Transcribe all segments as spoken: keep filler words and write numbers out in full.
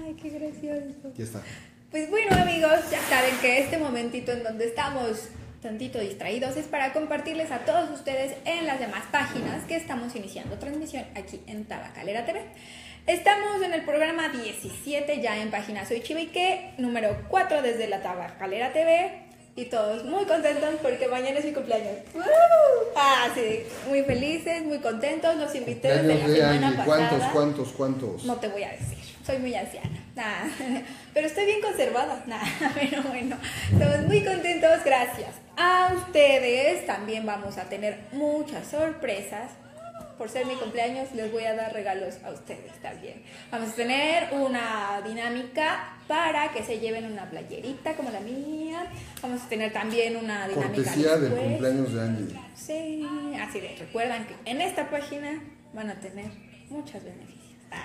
Ay, qué gracioso. Aquí está. Pues bueno, amigos, ya saben que este momentito en donde estamos tantito distraídos es para compartirles a todos ustedes en las demás páginas que estamos iniciando transmisión aquí en Tabacalera T V. Estamos en el programa diecisiete ya en página Soy Chiva y que, número cuatro desde la Tabacalera T V. Y todos muy contentos porque mañana es mi cumpleaños. ¡Uh! Ah, sí, muy felices, muy contentos. Los invité desde la de semana Angie. pasada. ¿Cuántos, cuántos, cuántos? No te voy a decir, soy muy anciana. Nah, pero estoy bien conservada. Nah, pero bueno, estamos muy contentos, gracias a ustedes. También vamos a tener muchas sorpresas. Por ser mi cumpleaños les voy a dar regalos a ustedes también. Vamos a tener una dinámica para que se lleven una playerita como la mía. Vamos a tener también una dinámica cortesía después. del cumpleaños de Angie. Sí, así de, recuerdan que en esta página van a tener muchos beneficios.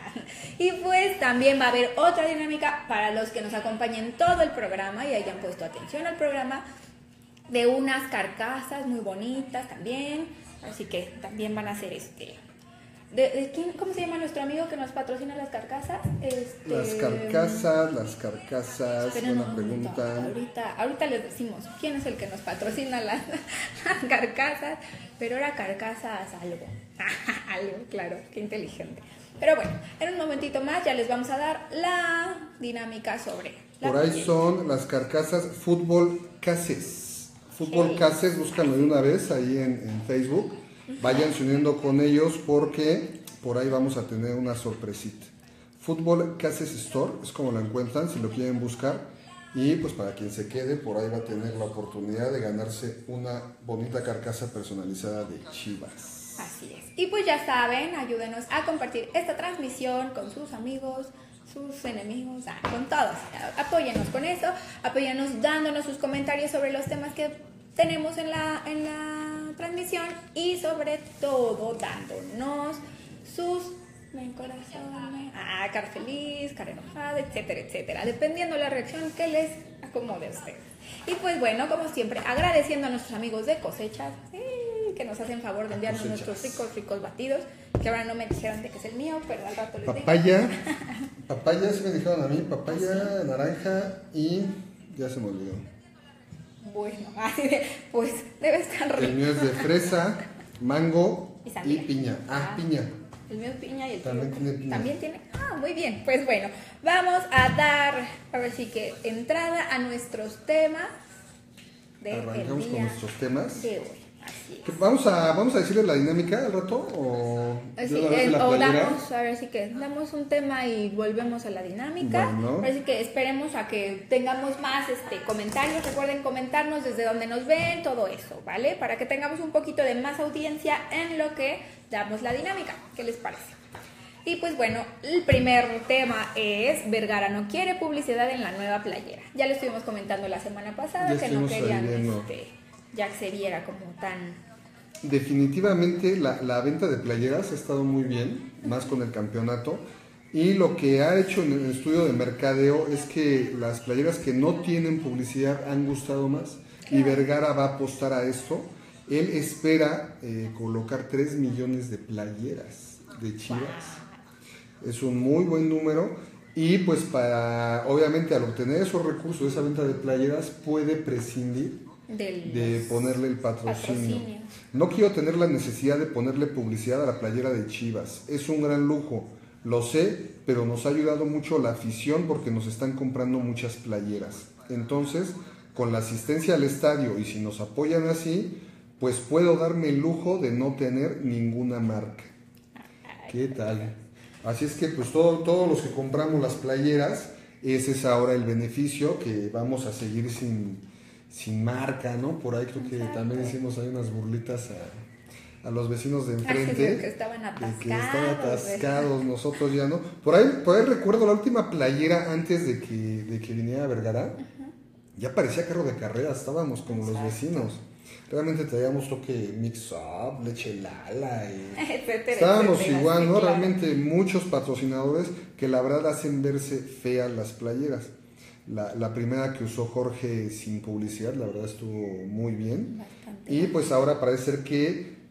Y pues también va a haber otra dinámica para los que nos acompañen todo el programa y hayan puesto atención al programa, de unas carcasas muy bonitas también. Así que también van a ser este. ¿De, de quién, ¿Cómo se llama nuestro amigo que nos patrocina las carcasas? Este... Las carcasas, las carcasas, Pero buena no, pregunta. no, ahorita, ahorita les decimos quién es el que nos patrocina las, las carcasas, pero era carcasas algo. Algo, claro, qué inteligente. Pero bueno, en un momentito más ya les vamos a dar la dinámica sobre la Por ahí playera. son las carcasas Fútbol Cases. Fútbol Sí. Cases, búscanlo de una vez ahí en, en Facebook. Váyanse uniendo con ellos porque por ahí vamos a tener una sorpresita. Fútbol Cases Store es como la encuentran si lo quieren buscar. Y pues para quien se quede, por ahí va a tener la oportunidad de ganarse una bonita carcasa personalizada de Chivas. Así es. Y pues ya saben, ayúdenos a compartir esta transmisión con sus amigos, sus enemigos, ah, con todos. Apóyennos con eso, apóyennos dándonos sus comentarios sobre los temas que tenemos en la, en la transmisión y sobre todo dándonos sus me corazón, ah, cara feliz, cara enojada, etcétera, etcétera, dependiendo la reacción que les acomode a ustedes. Y pues bueno, como siempre, agradeciendo a nuestros amigos de Cosechas, sí, que nos hacen favor de enviarnos Cosechas. nuestros ricos, ricos batidos, que ahora no me dijeron de que es el mío, pero al rato les digo. Papaya, papaya, sí me dijeron a mí, papaya, naranja y ya se me olvidó. Bueno, así de, pues debe estar rico. El mío es de fresa, mango Y y, sandía. piña. Ah, Ah. piña. El mío es piña y el También tuyo tiene piña. también tiene. Ah, muy bien. Pues bueno, vamos a dar, a ver si que entrada a nuestros temas de Arrancamos el con día nuestros temas. de hoy. Así es. Vamos a, vamos a decirle la dinámica al rato o Así, de una vez el- la o playera? damos, ahora sí que damos un tema y volvemos a la dinámica. Bueno. Así que esperemos a que tengamos más este comentarios. Recuerden comentarnos desde donde nos ven, todo eso, ¿vale? Para que tengamos un poquito de más audiencia en lo que damos la dinámica. ¿Qué les parece? Y pues bueno, el primer tema es Vergara no quiere publicidad en la nueva playera. Ya lo estuvimos comentando la semana pasada Ya que no estuvimos ahí querían viendo. este, ya que se viera como tan... Definitivamente la, la venta de playeras ha estado muy bien, más con el campeonato. Y lo que ha hecho en el estudio de mercadeo es que las playeras que no tienen publicidad han gustado más. Y Vergara va a apostar a esto. Él espera eh, colocar tres millones de playeras de Chivas. Es un muy buen número. Y pues para, obviamente al obtener esos recursos, esa venta de playeras, puede prescindir Del, de ponerle el patrocinio. patrocinio. No quiero tener la necesidad de ponerle publicidad a la playera de Chivas. Es un gran lujo, lo sé, pero nos ha ayudado mucho la afición porque nos están comprando muchas playeras. Entonces, con la asistencia al estadio y si nos apoyan así, pues puedo darme el lujo de no tener ninguna marca. ¿Qué tal? Así es que pues todo, todos los que compramos las playeras, ese es ahora el beneficio, que vamos a seguir sin, sin marca, ¿no? Por ahí creo que Exacto. también hicimos ahí unas burlitas a, a los vecinos de enfrente. Así de que estaban de atascados. que estaban atascados, nosotros ya no. Por ahí, por ahí recuerdo la última playera antes de que, de que viniera Vergara. Uh-huh. Ya parecía carro de carreras, estábamos como Exacto. los vecinos. Realmente traíamos toque mix-up, leche lala y etcétera, estábamos etcétera, igual, sí, ¿no? claro. Realmente muchos patrocinadores que la verdad hacen verse feas las playeras. La, la primera que usó Jorge sin publicidad, la verdad estuvo muy bien. Bastante. Y pues ahora parece ser que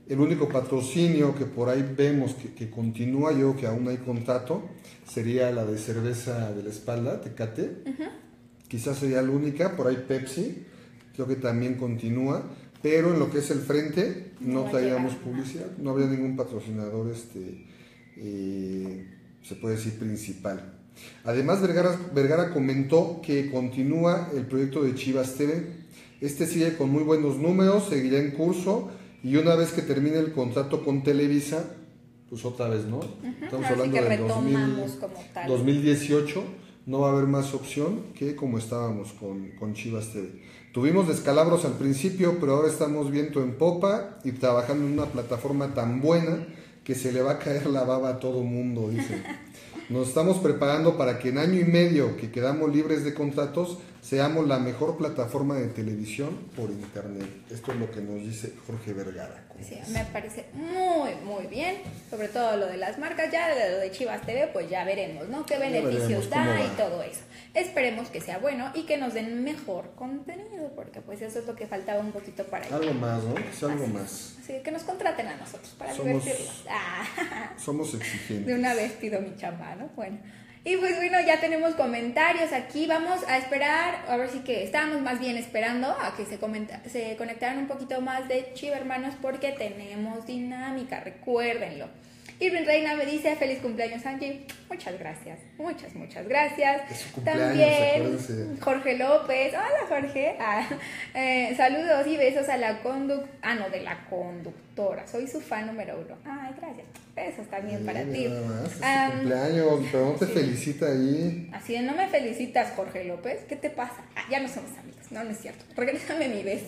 El único patrocinio que por ahí vemos que, que continúa, yo que aún hay contrato, sería la de cerveza de la espalda, Tecate. Uh-huh. Quizás sería la única, por ahí Pepsi, creo que también continúa, pero en lo que es el frente no, no traíamos publicidad, no había ningún patrocinador, este, eh, se puede decir principal. Además, Vergara, Vergara comentó que continúa el proyecto de Chivas T V. Este sigue con muy buenos números, seguirá en curso. Y una vez que termine el contrato con Televisa, pues otra vez, ¿no? Uh-huh. Estamos Así hablando del dos mil dieciocho, no va a haber más opción que como estábamos con, con Chivas T V. Tuvimos descalabros al principio, pero ahora estamos viento en popa y trabajando en una plataforma tan buena que se le va a caer la baba a todo mundo, dicen. Nos estamos preparando para que en año y medio que quedamos libres de contratos, seamos la mejor plataforma de televisión por internet. Esto es lo que nos dice Jorge Vergara. Sí, me parece muy, muy bien. Sobre todo lo de las marcas, ya de lo de Chivas T V, pues ya veremos, ¿no? Qué beneficios da y todo eso. Esperemos que sea bueno y que nos den mejor contenido, porque pues eso es lo que faltaba un poquito para algo ello. Más, ¿no? Es algo Así, más. Sí, que nos contraten a nosotros para somos, divertirnos. Ah. Somos exigentes. De una vez pido mi chamba, ¿no? Bueno. Y pues bueno, ya tenemos comentarios aquí, vamos a esperar, a ver si que estábamos más bien esperando a que se, comenta, se conectaran un poquito más de Chivermanos porque tenemos dinámica, recuérdenlo. Irving Reina me dice, feliz cumpleaños Angie, muchas gracias, muchas, muchas gracias. También Jorge López, hola Jorge, ah, eh, saludos y besos a la conductora, ah no, de la conductora, soy su fan número uno, ay gracias, besos también sí, para ti. Más, es um, cumpleaños, pero no te sí. felicita ahí. Así de, no me felicitas Jorge López, ¿qué te pasa? Ah, ya no somos amigos. No, no es cierto. Regrésame mi beso.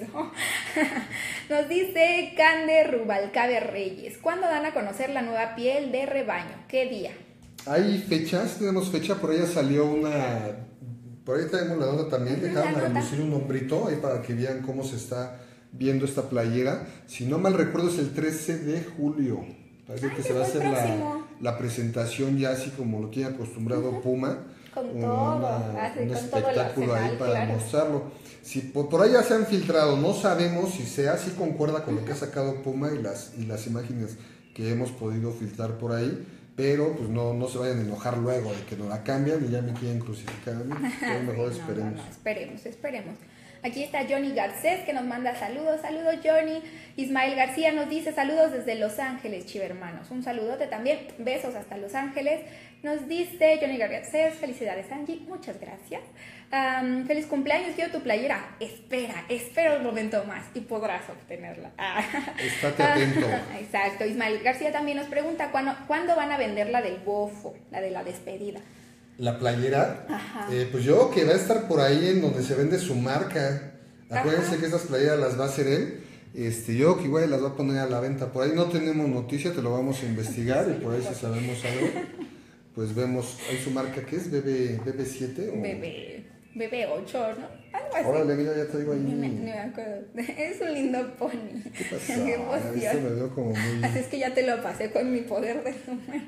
Nos dice Cande Rubalcabe Reyes. ¿Cuándo dan a conocer la nueva piel de rebaño? ¿Qué día? Hay fechas, tenemos fecha. Por ella salió una... Por ahí tenemos la nota también. Dejaron a relucir un hombrito ahí para que vean cómo se está viendo esta playera. Si no mal recuerdo es el trece de julio. Parece Ay, que se va a hacer la, la presentación ya así como lo tiene acostumbrado uh-huh. Puma. Con todo, una, así, un con espectáculo todo ahí para claro. mostrarlo. Si por, por ahí ya se han filtrado, no sabemos si sea, si concuerda con lo que ha sacado Puma y las, y las imágenes que hemos podido filtrar por ahí, pero pues no, no se vayan a enojar luego de que nos la cambian y ya me quieren crucificar a mí. Entonces, mejor sí, esperemos. No, no, no, esperemos, esperemos. Aquí está Johnny Garcés que nos manda saludos, saludos Johnny. Ismael García nos dice saludos desde Los Ángeles, Chivermanos. Un saludote también, besos hasta Los Ángeles. Nos dice Johnny Garcés, felicidades Angie, muchas gracias. Um, feliz cumpleaños, quiero tu playera. Espera, espera un momento más y podrás obtenerla. Estate atento. Exacto, Ismael García también nos pregunta ¿cuándo, ¿cuándo van a vender la del bofo, la de la despedida? La playera, eh, pues yo que va a estar por ahí en donde se vende su marca. Acuérdense Ajá. que esas playeras las va a hacer él. Este, yo que igual las va a poner a la venta. Por ahí no tenemos noticia, te lo vamos a investigar sí, y por ahí si sabemos algo, pues vemos, hay su marca que es B B siete o B B ocho, ¿no? Algo así. Órale, mira, ya te digo ahí. No me, no me acuerdo. Es un lindo pony. ¿Qué pasó? Qué emoción. Me veo como muy... Así es que ya te lo pasé con mi poder de humano.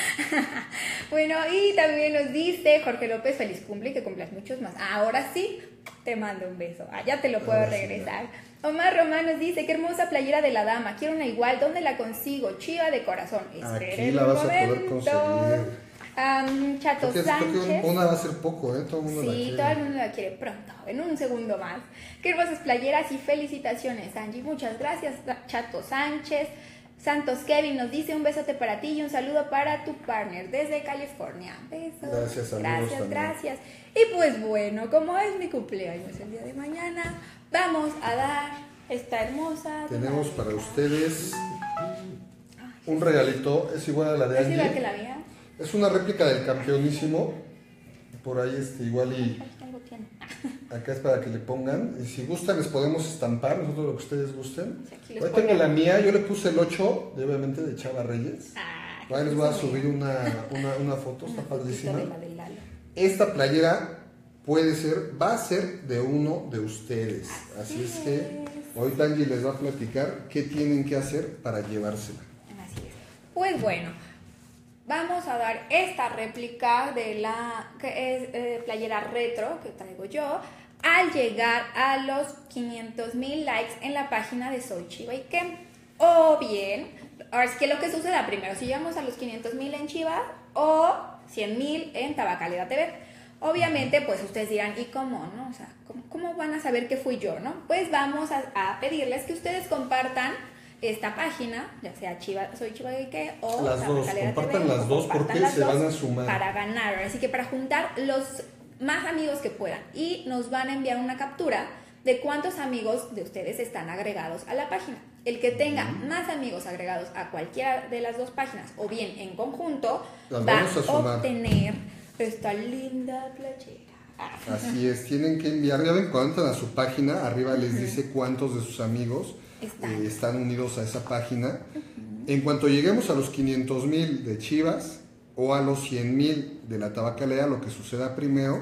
Bueno, y también nos dice Jorge López, feliz cumple y que cumplas muchos más. Ahora sí, te mando un beso. Ah, ya te lo puedo Ahora regresar. Sí, Omar Román nos dice, qué hermosa playera de la dama. Quiero una igual. ¿Dónde la consigo? Chiva de corazón. Aquí la vas momento. a poder conseguir. Um, Chato porque, Sánchez. Porque una va a ser poco, ¿eh? Todo el mundo sí, la quiere. todo el mundo la quiere pronto, en un segundo más. Qué hermosas playeras y felicitaciones, Angie. Muchas gracias, Chato Sánchez. Santos Kevin nos dice un besote para ti y un saludo para tu partner desde California. Besos. Gracias, amigos. Gracias, también. gracias. Y pues bueno, como es mi cumpleaños el día de mañana, vamos a dar esta hermosa. Tenemos para ustedes un regalito, es igual a la de Angie. ¿Es igual que la mía? Es una réplica del campeonísimo. Por ahí este igual y acá es para que le pongan. Y si gustan les podemos estampar, nosotros lo que ustedes gusten. Sí, hoy tengo la mía, yo le puse el ocho, de, obviamente de Chava Reyes. Ah, ahí les voy a subir una, una, una foto, una está padrísima. Esta playera puede ser, va a ser de uno de ustedes. Así es que hoy Tangi les va a platicar qué tienen que hacer para llevársela. Así es. Pues bueno. Vamos a dar esta réplica de la que es eh, playera retro que traigo yo al llegar a los quinientos mil likes en la página de Soy Chiva y qué. O bien, ahora es que lo que suceda primero, si llegamos a los quinientos mil en Chivas o cien mil en Tabacalera T V. Obviamente, pues ustedes dirán, ¿y cómo, no? O sea, ¿cómo, cómo van a saber que fui yo, no? Pues vamos a, a pedirles que ustedes compartan esta página, ya sea Chiva, Soy Chiva Ike o las dos, compartan T V, las dos porque las se dos van a sumar para ganar, así que para juntar los más amigos que puedan y nos van a enviar una captura de cuántos amigos de ustedes están agregados a la página. El que tenga uh-huh. más amigos agregados a cualquiera de las dos páginas o bien en conjunto las va a, a obtener esta linda playera. Así es, tienen que enviar, ya ven, cuando entran a su página, arriba les dice cuántos de sus amigos están, eh, están unidos a esa página. Uh-huh. En cuanto lleguemos a los quinientos mil de Chivas o a los cien mil de la Tabacalera, lo que suceda primero,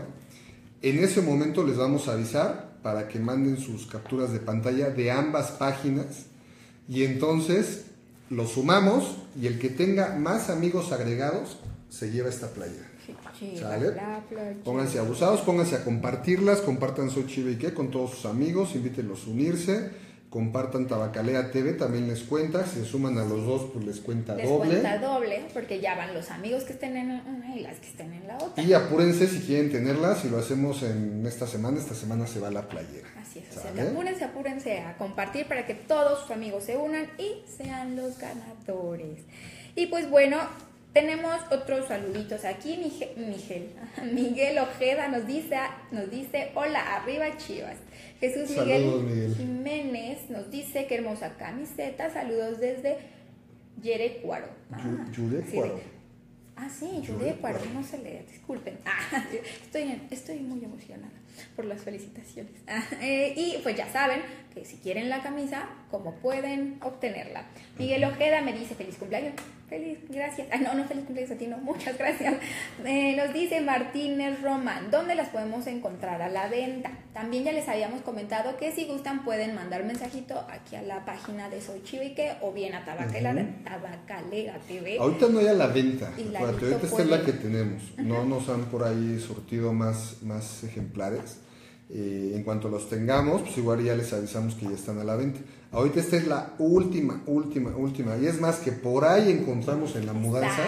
en ese momento les vamos a avisar para que manden sus capturas de pantalla de ambas páginas y entonces los sumamos y el que tenga más amigos agregados se lleva esta playera. ¿Sale? Pónganse abusados, pónganse a compartirlas, compartan Soy Chiva Ike con todos sus amigos, invítenlos a unirse, compartan Tabacalera T V, también les cuenta, si se suman a los dos pues les cuenta les doble. Les cuenta doble, porque ya van los amigos que estén en una y las que estén en la otra. Y apúrense si quieren tenerlas, si lo hacemos en esta semana, esta semana se va la playera. Así es, o sea, apúrense, apúrense a compartir para que todos sus amigos se unan y sean los ganadores. Y pues bueno, tenemos otros saluditos aquí. Miguel, Miguel, Miguel Ojeda nos dice, nos dice, hola, arriba Chivas. Jesús Miguel, saludos, Miguel Jiménez nos dice, qué hermosa camiseta, saludos desde Yerecuaro. Ah, Yurecuaro. Sí, ah, sí, Yurecuaro, no se lee, disculpen. Ah, estoy, estoy muy emocionada por las felicitaciones. Ah, eh, y pues ya saben que si quieren la camisa, ¿cómo pueden obtenerla? Miguel Ojeda me dice, feliz cumpleaños. Feliz, gracias. Ah, no, no, feliz cumpleaños a ti, no, muchas gracias. Eh, nos dice Martínez Román, ¿dónde las podemos encontrar a la venta? También ya les habíamos comentado que si gustan pueden mandar mensajito aquí a la página de Soy Chiva Ike o bien a Tabacalera, uh-huh. Tabacalera T V. Ahorita no hay a la venta, acuérdate, ahorita esta es la que tenemos. Uh-huh. No nos han por ahí surtido más, más ejemplares. Eh, en cuanto los tengamos, pues igual ya les avisamos que ya están a la venta. Ahorita esta es la última, última, última. Y es más que por ahí encontramos en la mudanza.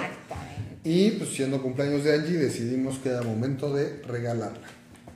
Y pues siendo cumpleaños de Angie, decidimos que era momento de regalarla.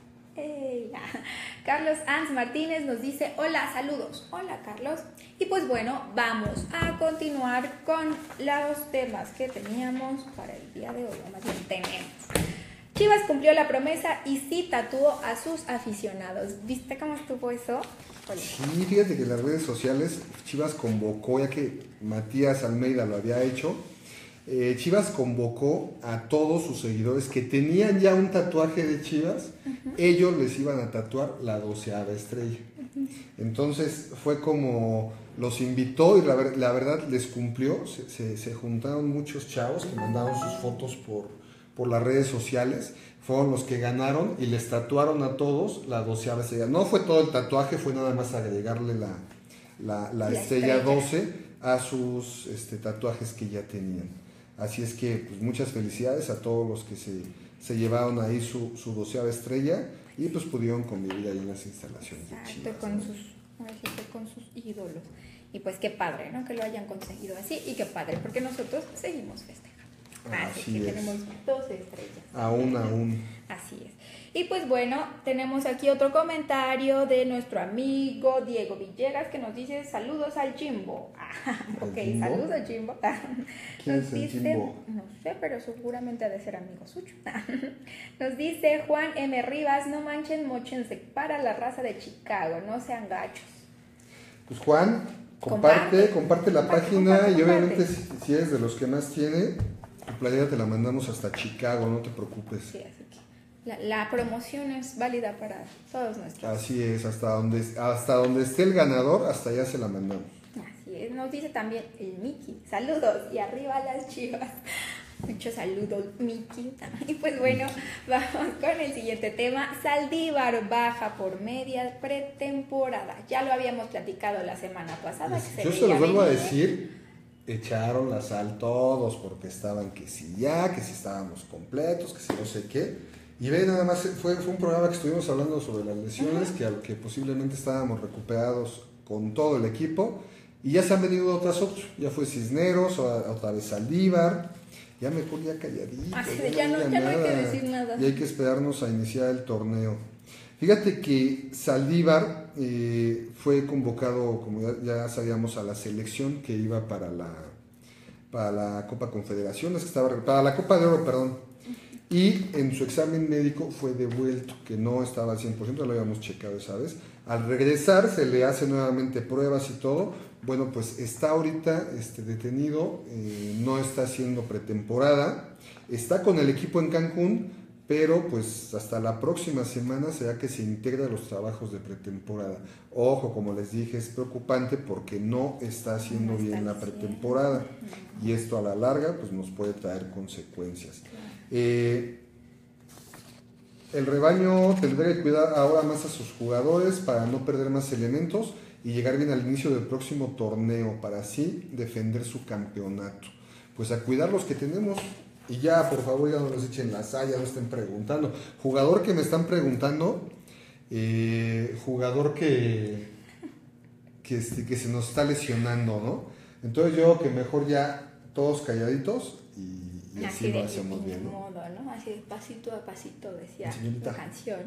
Hey, Carlos Ans Martínez nos dice, hola, saludos. Hola, Carlos. Y pues bueno, vamos a continuar con los temas que teníamos para el día de hoy. O más bien tenemos. Chivas cumplió la promesa y sí tatuó a sus aficionados. ¿Viste cómo estuvo eso? Oye. Sí, fíjate que en las redes sociales Chivas convocó, ya que Matías Almeida lo había hecho, eh, Chivas convocó a todos sus seguidores que tenían ya un tatuaje de Chivas, uh-huh. ellos les iban a tatuar la doceava estrella. Uh-huh. Entonces fue como los invitó y la, la verdad les cumplió, se, se, se juntaron muchos chavos que mandaron sus fotos por... por las redes sociales, fueron los que ganaron y les tatuaron a todos la doceava estrella. No fue todo el tatuaje, fue nada más agregarle la, la, la, la estrella, estrella doce a sus este, tatuajes que ya tenían. Así es que pues, muchas felicidades a todos los que se, se llevaron ahí su, su doceava estrella y pues pudieron convivir ahí en las instalaciones. Exacto, de Chivas, con, ¿no? sus, con sus ídolos. Y pues qué padre, ¿no? Que lo hayan conseguido así y qué padre, porque nosotros seguimos festejando. Así, Así que es. Tenemos doce estrellas. Aún, aún. Así es. Y pues bueno, tenemos aquí otro comentario de nuestro amigo Diego Villegas que nos dice saludos al Jimbo. Ok, Jimbo? Saludos Jimbo. ¿Quién nos es el dice, Jimbo? No sé, pero seguramente ha de ser amigo suyo. Nos dice Juan M. Rivas, no manchen, mochense para la raza de Chicago, no sean gachos. Pues Juan, comparte, comparte, comparte la comparte, página comparte, y obviamente comparte. Si, si eres de los que más tiene, tu playera te la mandamos hasta Chicago, no te preocupes. Sí, así que la, la promoción es válida para todos nuestros. Así es, hasta donde, hasta donde esté el ganador, hasta allá se la mandamos. Así es, nos dice también el Miki, saludos y arriba las Chivas. Muchos saludos, Miki. Y pues bueno, vamos con el siguiente tema. Saldívar baja por media pretemporada. Ya lo habíamos platicado la semana pasada. Pues, que yo se se los vuelvo a venir. decir, echaron la sal todos porque estaban que si ya, que si estábamos completos, que si no sé qué. Y ve, nada más fue, fue un programa que estuvimos hablando sobre las lesiones, uh-huh. que, que posiblemente estábamos recuperados con todo el equipo. Y ya se han venido otras otras, ya fue Cisneros, o- otra vez Saldívar, ya mejor ya calladito, Así ya de, ya no, digan ya no hay que nada. decir nada. Y hay que esperarnos a iniciar el torneo. Fíjate que Saldívar eh, fue convocado, como ya, ya sabíamos, a la selección que iba para la, para la Copa Confederaciones, que estaba, para la Copa de Oro, perdón. Y en su examen médico fue devuelto, que no estaba al cien por ciento, lo habíamos checado esa vez. Al regresar se le hace nuevamente pruebas y todo. Bueno, pues está ahorita este, detenido, eh, no está haciendo pretemporada, está con el equipo en Cancún, pero pues hasta la próxima semana será que se integra a los trabajos de pretemporada. Ojo, como les dije, es preocupante porque no está haciendo No está bien la haciendo. pretemporada y esto a la larga pues nos puede traer consecuencias. Eh, el rebaño tendrá que cuidar ahora más a sus jugadores para no perder más elementos y llegar bien al inicio del próximo torneo para así defender su campeonato. Pues a cuidar los que tenemos. Y ya, por favor, ya no nos echen la saya, no estén preguntando. Jugador que me están preguntando, eh, jugador que, que, este, que se nos está lesionando, ¿no? Entonces yo que mejor ya todos calladitos y, y así, Así lo de hacemos bien, ¿no? modo, ¿no? Así de pasito a pasito, decía Señorita. la canción.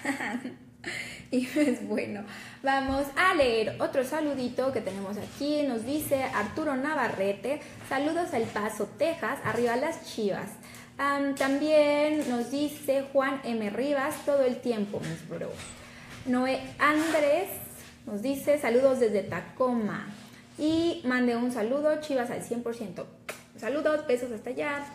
Y pues bueno, vamos a leer otro saludito que tenemos aquí. Nos dice Arturo Navarrete, saludos al Paso, Texas, arriba las Chivas. Um, también nos dice Juan M. Rivas, todo el tiempo, mis bros. Noé Andrés nos dice saludos desde Tacoma y mande un saludo, Chivas al cien por ciento. Saludos, besos hasta allá.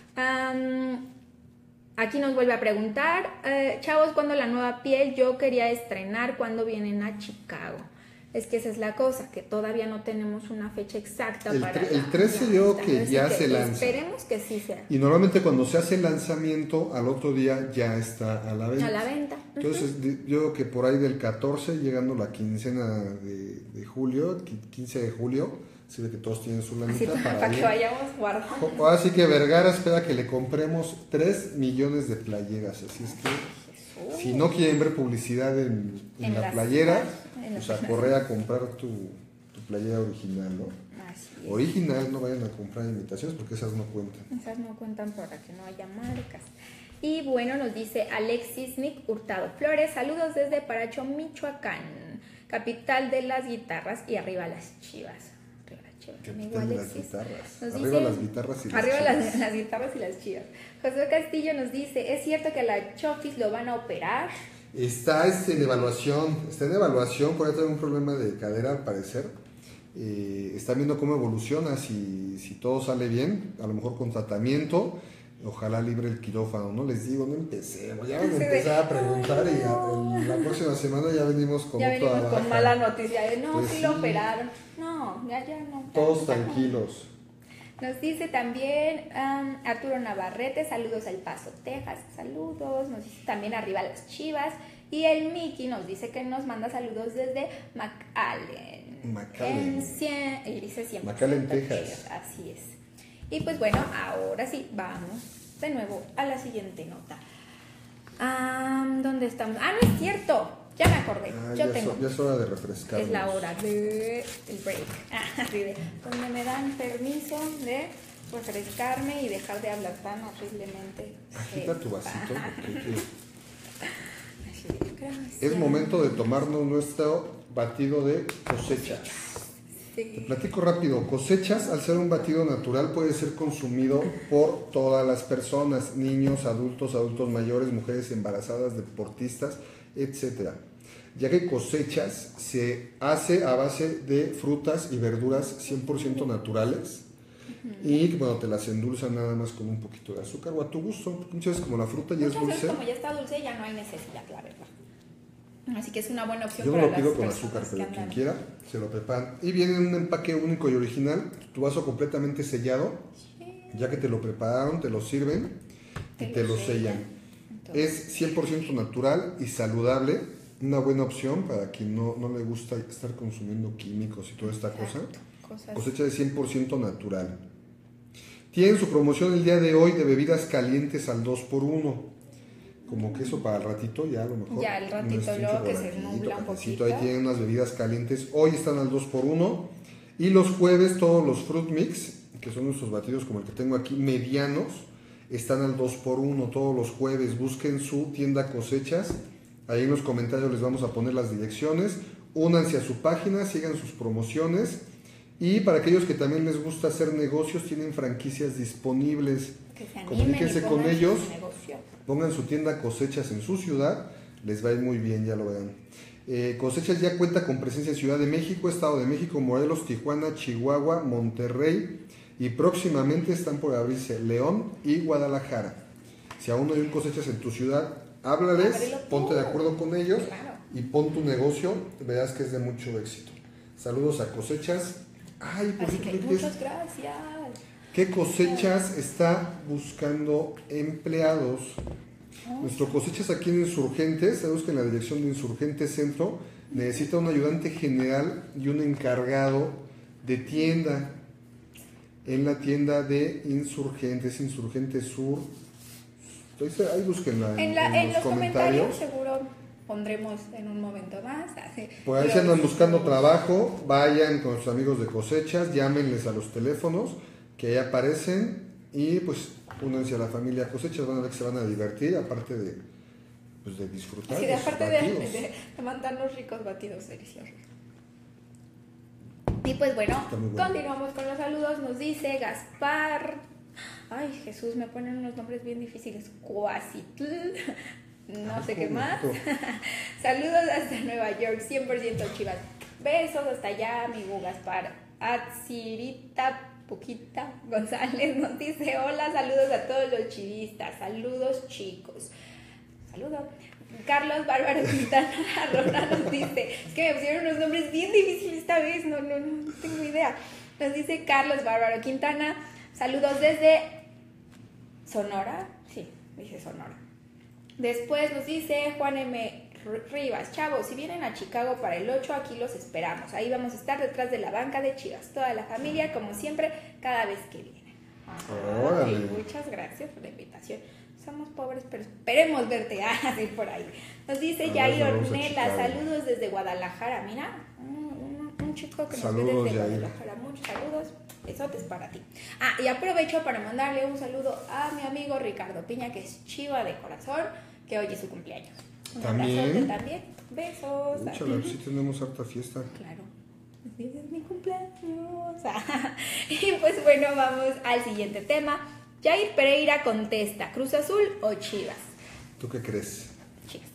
Um, Aquí nos vuelve a preguntar, eh, chavos, ¿cuándo la nueva piel? Yo quería estrenar, ¿cuándo vienen a Chicago? Es que esa es la cosa, que todavía no tenemos una fecha exacta El, para... tre- el la- trece la- yo la- que así ya que se lanza. Esperemos que sí sea Y normalmente cuando se hace el lanzamiento, al otro día ya está a la venta. a la venta. Entonces de- yo creo que por ahí del catorce, llegando la quincena de, de julio, qui- quince de julio, sirve que todos tienen su Así lanita para, para que ir. vayamos guardando. Así que Vergara espera que le compremos tres millones de playeras. Así es que si no quieren ver publicidad en, en En la las- playera, en pues las- a correr a comprar tu, tu playera original, ¿no? Así es. Original, no vayan a comprar imitaciones porque esas no cuentan. Esas no cuentan para que no haya marcas. Y bueno, nos dice Alexis Nick Hurtado Flores, saludos desde Paracho, Michoacán, capital de las guitarras y arriba las Chivas. Arriba las Chivas, amigo Capital de las Alexis. guitarras. Nos Arriba dice- las guitarras y las Arriba chivas. las, las guitarras y las Chivas. José Castillo nos dice, ¿es cierto que a la Chofis lo van a operar? Está este, en evaluación, está en evaluación, por ahí trae un problema de cadera al parecer. Eh, están viendo cómo evoluciona, si, si todo sale bien, a lo mejor con tratamiento, ojalá libre el quirófano, ¿no? Les digo, no empecemos, ya van a Sí, de, empezar a preguntar "Ay, y ya, no". en la próxima semana ya venimos con Ya otra venimos con baja. mala noticia de, no, Pues sí, sí. lo operaron. No, ya, ya no. Todos ya no. tranquilos. Nos dice también um, Arturo Navarrete, saludos al Paso, Texas, saludos. Nos dice también arriba las Chivas. Y el Mickey nos dice que nos manda saludos desde McAllen. McAllen. En cien, y dice cien por McAllen, ciento Texas. Chivas, así es. Y pues bueno, ahora sí, vamos de nuevo a la siguiente nota. Um, ¿Dónde estamos? Ah, no es cierto. Ya me acordé. Ah, Yo ya, tengo. so- ya es hora de refrescar. Es la hora del break. Así de, donde me dan permiso de refrescarme y dejar de hablar tan horriblemente. Agita tu vasito. Ajá. porque hay que- Así de, gracias. Es momento de tomarnos nuestro batido de cosechas. Te Sí. platico rápido. Cosechas, al ser un batido natural, puede ser consumido por todas las personas, niños, adultos, adultos mayores, mujeres embarazadas, deportistas, etcétera. Ya que cosechas se hace a base de frutas y verduras cien por ciento naturales y bueno, te las endulzan nada más con un poquito de azúcar o a tu gusto. Muchas veces como la fruta ya es Muchas veces dulce, como ya está dulce ya no hay necesidad, la verdad. Así que es una buena opción yo no para lo pido las con personas azúcar, que pero quien andan- quiera se lo preparan. Y viene en un empaque único y original, tu vaso completamente sellado, ya que te lo prepararon, te lo sirven y te lo sellan. Entonces, Es cien por ciento natural y saludable, una buena opción para quien no, no le gusta estar consumiendo químicos y toda esta cosa. exacto, cosas- Cosecha de cien por ciento natural. Tienen su promoción el día de hoy de bebidas calientes al dos por uno. Como que eso para el ratito, ya a lo mejor. Ya, el ratito, un luego que se chocolatito, nubla un cafecito, poquito. Ahí tienen unas bebidas calientes. Hoy están al dos por uno. Y los jueves todos los Fruit Mix, que son nuestros batidos como el que tengo aquí, medianos, están al dos por uno todos los jueves. Busquen su tienda Cosechas. Ahí en los comentarios les vamos a poner las direcciones. Únanse a su página, sigan sus promociones. Y para aquellos que también les gusta hacer negocios, tienen franquicias disponibles. Que se animen Comuníquense y con pongan ellos. su negocio. Pongan su tienda Cosechas en su ciudad. Les va a ir muy bien, ya lo verán. Eh, Cosechas ya cuenta con presencia en Ciudad de México, Estado de México, Morelos, Tijuana, Chihuahua, Monterrey. Y próximamente están por abrirse León y Guadalajara. Si aún no hay un Cosechas en tu ciudad, háblales, Ábrelo tú. ponte de acuerdo con ellos. Claro. Y pon tu negocio, verás que es de mucho éxito. Saludos a Cosechas. Ay, por Así que cierto, muchas gracias. ¿qué Cosechas está buscando empleados? Oh. Nuestro Cosechas aquí en Insurgentes, sabemos que en la dirección de Insurgentes Centro necesita un ayudante general y un encargado de tienda. En la tienda de Insurgentes, Insurgentes Sur. Entonces, ahí búsquenla en, En, la, en en los, los comentarios. comentarios seguro pondremos en un momento más. Así. Por ahí si andan buscando trabajo, vayan con sus amigos de Cosechas, llámenles a los teléfonos que ahí aparecen y pues únanse a la familia Cosechas, van a ver que se van a divertir, aparte de, pues, de disfrutar. Sí, de de sus aparte de, batidos. de, de mandarnos ricos batidos deliciosos. Y pues bueno, Está muy bueno. continuamos con los saludos. Nos dice Gaspar. Ay, Jesús, me ponen unos nombres bien difíciles. Cuasitl. No Ay, sé qué qué más. bonito. Saludos hasta Nueva York, cien por ciento Chivas. Besos hasta allá, amigo Gaspar. Atsirita Puquita González nos dice: hola, saludos a todos los chivistas. Saludos, chicos. Saludos. Carlos Bárbaro Quintana Rona nos dice: es que me pusieron unos nombres bien difíciles esta vez, no, no, no tengo idea. Nos dice Carlos Bárbaro Quintana: saludos desde Sonora. Sí, dice Sonora. Después nos dice Juan M. Rivas: chavos, si vienen a Chicago para el ocho, aquí los esperamos. Ahí vamos a estar detrás de la banca de Chivas. Toda la familia, como siempre, cada vez que vienen. Órale. Ay, muchas gracias por la invitación. Somos pobres, pero esperemos verte así por ahí. Nos dice A ver, Yair vamos a Ornella: Chicago. saludos desde Guadalajara. Mira, un, un- un chico que nos ve Saludos, desde Yair. Guadalajara. Muchos saludos. Besotes para ti. Ah, y aprovecho para mandarle un saludo a mi amigo Ricardo Piña, que es chiva de corazón, que hoy es su cumpleaños. Un ¿También? abrazote también. Besos. Úchala, sí tenemos harta fiesta. Claro. Hoy es mi cumpleaños. Y pues bueno, vamos al siguiente tema. Jair Pereira contesta: ¿Cruz Azul o Chivas? ¿Tú qué crees? Chivas.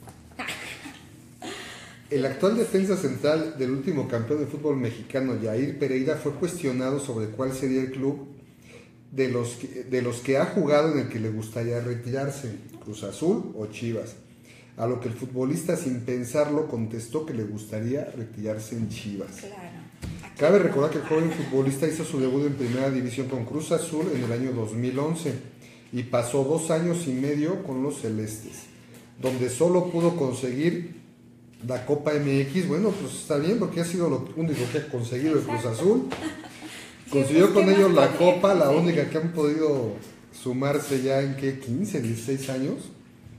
El actual defensa central del último campeón de fútbol mexicano, Jair Pereira, fue cuestionado sobre cuál sería el club de los que, de los que ha jugado en el que le gustaría retirarse, Cruz Azul o Chivas. A lo que el futbolista, sin pensarlo, contestó que le gustaría retirarse en Chivas. Claro. Aquí Cabe no. recordar que el joven futbolista hizo su debut en primera división con Cruz Azul en el año dos mil once y pasó dos años y medio con los celestes, donde solo pudo conseguir la Copa M X. Bueno, pues está bien, porque ha sido lo único que ha conseguido el Cruz Azul. Consiguió pues, con ¿qué ellos más la podría Copa, la conseguir? única que han podido sumarse ya en ¿qué? quince, dieciséis años,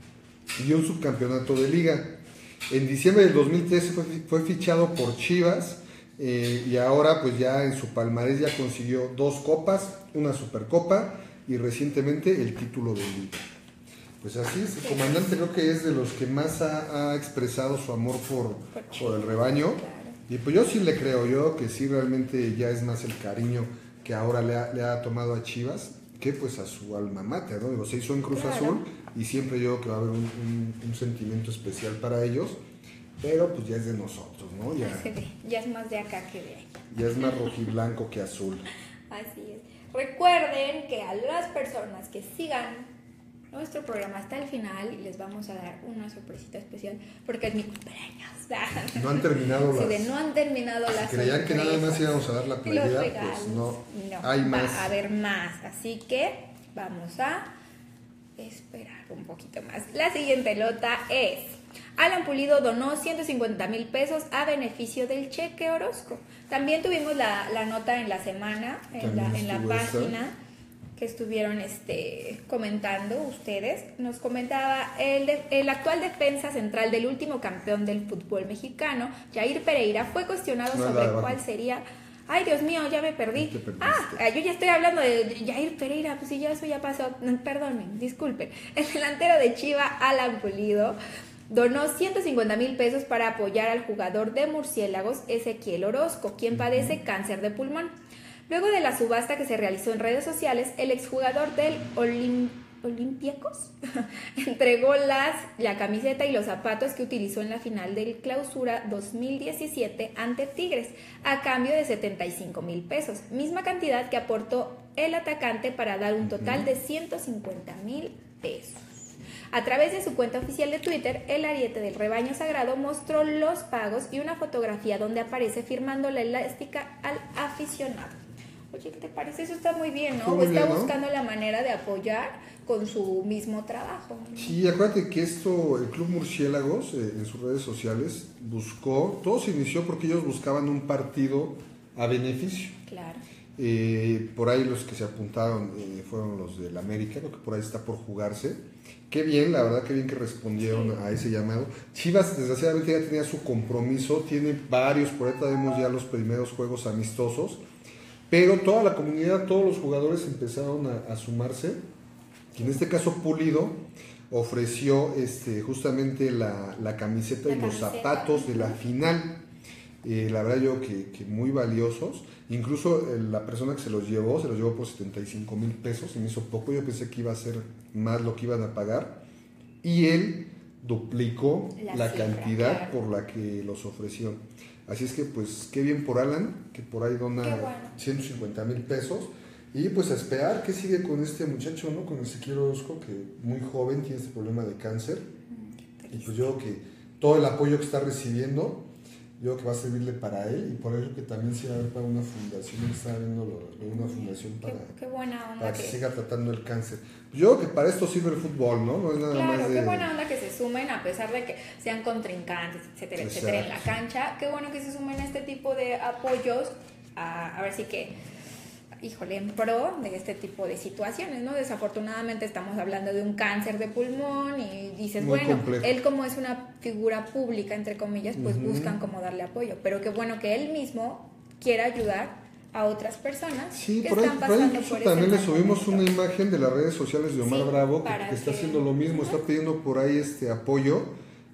y un subcampeonato de liga. En diciembre del dos mil trece fue, fue fichado por Chivas, eh, y ahora pues ya en su palmarés ya consiguió dos copas, una supercopa y recientemente el título de liga. Pues así es, el comandante creo que es de los que más ha, ha expresado su amor por, Por por el rebaño. Claro. Y pues yo sí le creo, yo que sí realmente ya es más el cariño que ahora le ha, le ha tomado a Chivas que pues a su alma mater, ¿no? Digo, se hizo en Cruz Claro. Azul y siempre yo creo que va a haber un, un- un sentimiento especial para ellos, pero pues ya es de nosotros, ¿no? Ya, Se ve, ya es más de acá que de allá. ya es más rojiblanco que azul. Así es. Recuerden que a las personas que sigan nuestro programa hasta el final, les vamos a dar una sorpresita especial porque es mi cumpleaños. No han terminado Sí, las... de no han terminado las Si creían que nada más sorpresas. íbamos a dar la Los playera, regalos. pues no, No, hay va más. a haber más. Así que vamos a esperar un poquito más. La siguiente nota es: Alan Pulido donó ciento cincuenta mil pesos a beneficio del Cheque Orozco. También tuvimos la, la nota en la semana, en la, También en la estuvo esa. página que estuvieron este, comentando ustedes. Nos comentaba el, de- el actual defensa central del último campeón del fútbol mexicano, Jair Pereira, fue cuestionado No, la de sobre abajo. cuál sería... Ay, Dios mío, ya me perdí. Te perdiste. Ah, yo ya estoy hablando de Jair Pereira, pues sí, ya eso ya pasó. Perdonen, disculpen. El delantero de Chivas, Alan Pulido, donó ciento cincuenta mil pesos para apoyar al jugador de Murciélagos, Ezequiel Orozco, quien padece cáncer de pulmón. Luego de la subasta que se realizó en redes sociales, el exjugador del Olim- Olympiacos entregó las, la camiseta y los zapatos que utilizó en la final del Clausura dos mil diecisiete ante Tigres, a cambio de setenta y cinco mil pesos, misma cantidad que aportó el atacante para dar un total de ciento cincuenta mil pesos. A través de su cuenta oficial de Twitter, el ariete del rebaño sagrado mostró los pagos y una fotografía donde aparece firmando la elástica al aficionado. Oye, ¿qué te parece? Eso está muy bien, ¿no? Muy O está bien, ¿no? buscando la manera de apoyar con su mismo trabajo. Sí, acuérdate que esto, el Club Murciélagos, eh, en sus redes sociales, buscó, todo se inició porque ellos buscaban un partido a beneficio. Claro. Eh, por ahí los que se apuntaron eh, fueron los del América, creo que por ahí está por jugarse. Qué bien, la verdad, qué bien que respondieron sí. a ese llamado. Chivas, desgraciadamente, ya tenía su compromiso, tiene varios, por ahí tenemos ya los primeros juegos amistosos, pero toda la comunidad, todos los jugadores empezaron a, a sumarse. En este caso, Pulido ofreció este, justamente la, la camiseta la y camiseta. los zapatos de la final. Eh, la verdad yo que, que muy valiosos, incluso eh, la persona que se los llevó, se los llevó por setenta y cinco mil pesos, se me hizo poco, yo pensé que iba a ser más lo que iban a pagar, y él duplicó la, la cifra, cantidad claro. por la que los ofreció. Así es que pues qué bien por Alan, que por ahí dona bueno. ciento cincuenta mil pesos, y pues a esperar qué sigue con este muchacho, ¿no? Con Ezequiel Orozco, que muy joven tiene este problema de cáncer, mm, y pues yo creo que todo el apoyo que está recibiendo, yo creo que va a servirle para él, y por eso que también se va a ver para una fundación, está viendo lo, lo, una fundación para, qué, qué buena onda para que, que se siga tratando el cáncer. Yo creo que para esto sirve el fútbol, ¿no? No es nada claro, más de... qué buena onda que se sumen a pesar de que sean contrincantes, etcétera, Exacto. etcétera, en la cancha. Qué bueno que se sumen a este tipo de apoyos, a, a ver si que... híjole, en pro de este tipo de situaciones, ¿no? Desafortunadamente estamos hablando de un cáncer de pulmón y dices, Muy bueno, complejo. Él como es una figura pública, entre comillas, pues uh-huh. buscan como darle apoyo, pero qué bueno que él mismo quiera ayudar a otras personas sí, que por ahí, están por ahí pasando por también le subimos momento. una imagen de las redes sociales de Omar sí, Bravo, que, que, que está haciendo lo mismo, uh-huh. está pidiendo por ahí este apoyo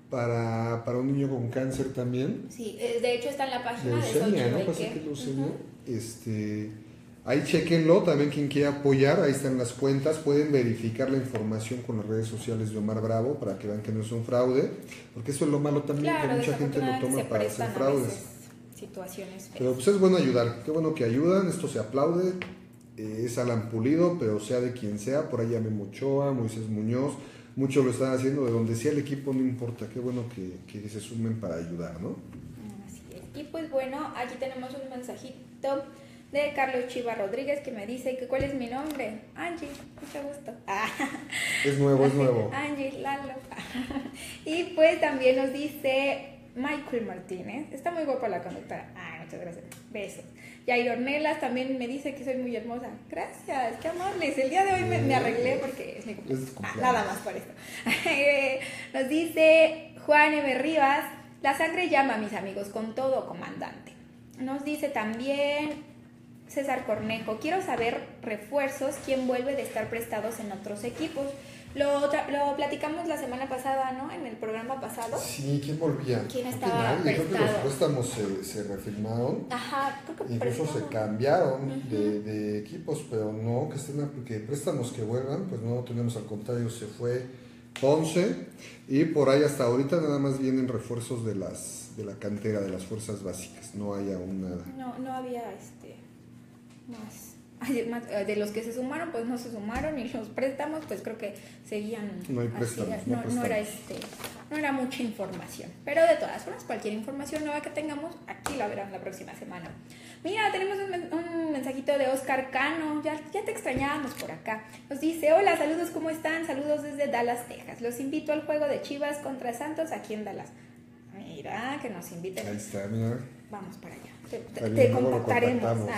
para, para un niño con cáncer también. Sí, de hecho está en la página de leucemia, ¿no? Pasa que leucemia, uh-huh. este... Ahí chequenlo, también quien quiera apoyar, ahí están las cuentas, pueden verificar la información con las redes sociales de Omar Bravo para que vean que no es un fraude, porque eso es lo malo también, claro, que mucha gente lo toma para hacer fraudes. Situaciones feas. Pero pues es bueno ayudar, qué bueno que ayudan, esto se aplaude, eh, es Alan Pulido, pero sea de quien sea, por ahí a Memo Ochoa, Moisés Muñoz, muchos lo están haciendo, de donde sea el equipo no importa, qué bueno que, que se sumen para ayudar, ¿no? Así es. Y pues bueno, aquí tenemos un mensajito de Carlos Chiva Rodríguez que me dice que cuál es mi nombre. Angie, mucho gusto. Es nuevo, es nuevo. Angie, Lalo. Y pues también nos dice Michael Martínez, está muy guapa la conductora. Ay, muchas gracias. Besos. Yair Ornelas también me dice que soy muy hermosa. Gracias, qué amables. El día de hoy me, me arreglé porque es mi cumpleaños. Ah, nada más por esto. Nos dice Juan M. Rivas, la sangre llama, mis amigos, con todo, comandante. Nos dice también César Cornejo, quiero saber refuerzos, quién vuelve de estar prestados en otros equipos. Lo, lo platicamos la semana pasada, ¿no? En el programa pasado. Sí, ¿quién volvía? ¿Quién estaba nadie. prestado? Creo que los préstamos se, se refirmaron. Ajá, creo que incluso prestado. se cambiaron uh-huh. de, de equipos, pero no, que estén que préstamos que vuelvan, pues no tenemos, al contrario, se fue Ponce y por ahí hasta ahorita nada más vienen refuerzos de las de la cantera, de las fuerzas básicas, no hay aún nada. No, no había este más. De los que se sumaron, pues no se sumaron, y los préstamos, pues creo que seguían. No hay préstamos, así, no, no, préstamos. no era este, no era mucha información. Pero de todas formas, cualquier información nueva que tengamos, aquí la verán la próxima semana. Mira, tenemos un, un mensajito de Oscar Cano, ya, ya te extrañábamos por acá. Nos dice, hola, saludos, ¿cómo están? Saludos desde Dallas, Texas. Los invito al juego de Chivas contra Santos aquí en Dallas. Mira, que nos inviten. Ahí está, mira. Vamos para allá. Te, te, te contactaremos.